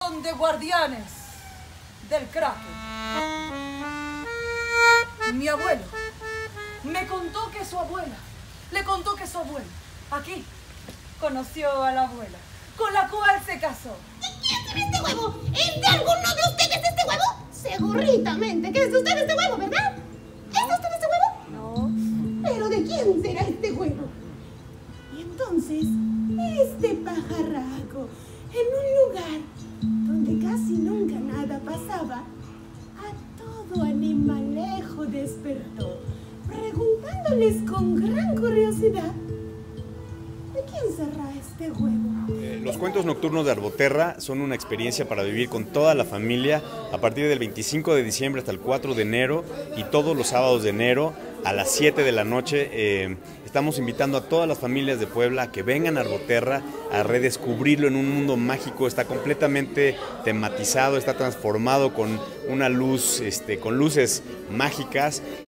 de guardianes del Kraken. Mi abuelo me contó que su abuela, le contó que su abuela, aquí, conoció a la abuela, con la cual se casó. ¿De quién será este huevo? ¿Es de alguno de ustedes este huevo? Seguritamente que es de ustedes este huevo, ¿verdad? ¿Es de ustedes este huevo? No. ¿Pero de quién será este huevo? Y entonces, este pajarraco, en un lugar donde casi nunca nada pasaba, a todo animalejo despertó, preguntándoles con gran curiosidad, ¿de quién será este huevo? Los cuentos nocturnos de Arboterra son una experiencia para vivir con toda la familia a partir del 25 de diciembre hasta el 4 de enero y todos los sábados de enero a las 7 de la noche. Estamos invitando a todas las familias de Puebla a que vengan a Arboterra a redescubrirlo en un mundo mágico. Está completamente tematizado, está transformado con una luz, con luces mágicas.